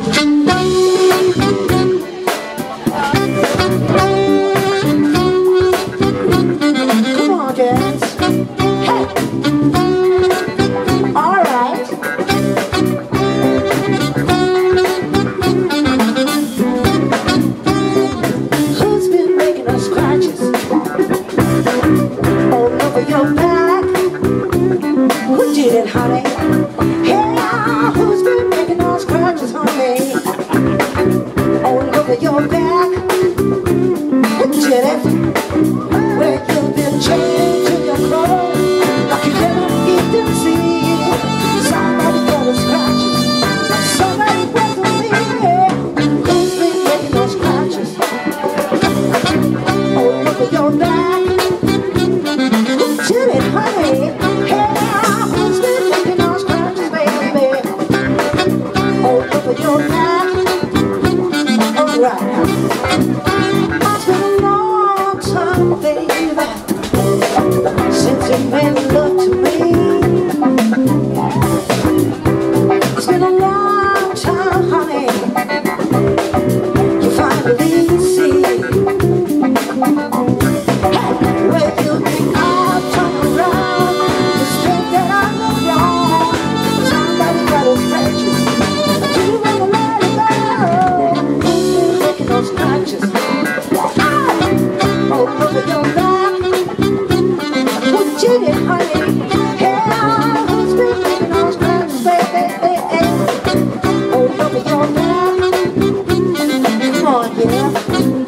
Honey, hey, who's been making those scratches, honey? All over your back. Who did it? Where you've been changing your clothes like you never even see. Somebody got the scratches, somebody went to me. Who's been making those scratches? All over your back. Who did it, honey? Hey, your back. Alright now. It's been a long time, baby, since you made love to me. It's been a long time, honey. You finally see. Hey, where you think I'll turn around, you think that I'm wrong. Somebody got a scratches. Scratches all over your back. Who did it, honey? Hey, who's been making those scratches, baby? All over your back. Come on, yeah.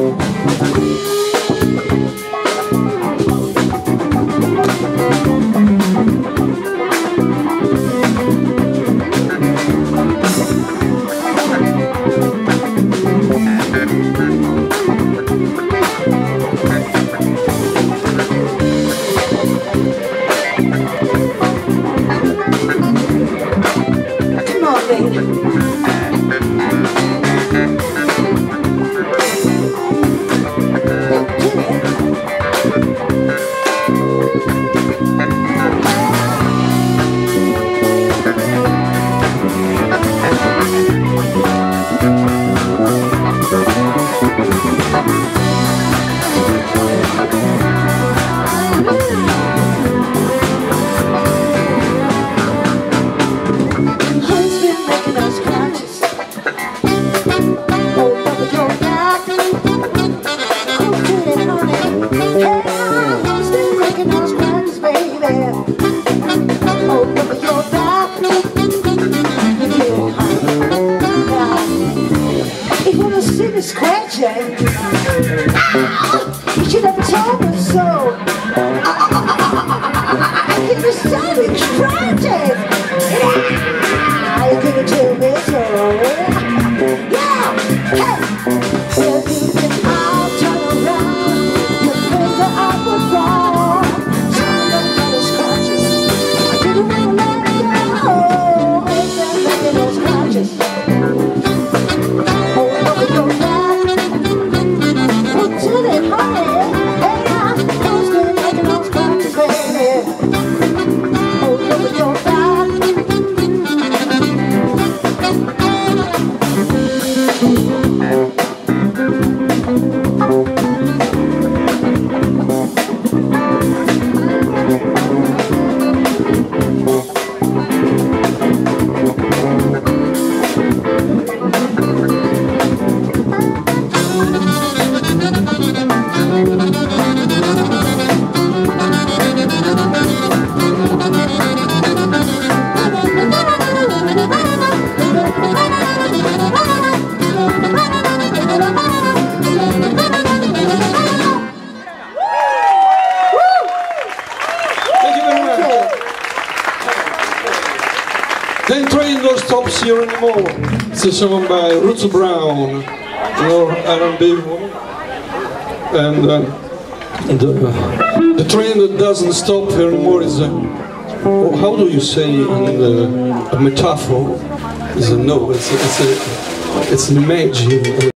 Scratching. You should have told me so. I give you something scratches. You couldn't tell me so. Yeah. Hey. So you think I'll turn around? You think that I was wrong? Somebody got the scratches. I didn't want to let it go. They're making those scratches. All over your back. The Train Don't Stop Here Anymore. It's a song by Ruth Brown, R&B woman. And the train that doesn't stop here anymore is a, how do you say in a metaphor? It's an image.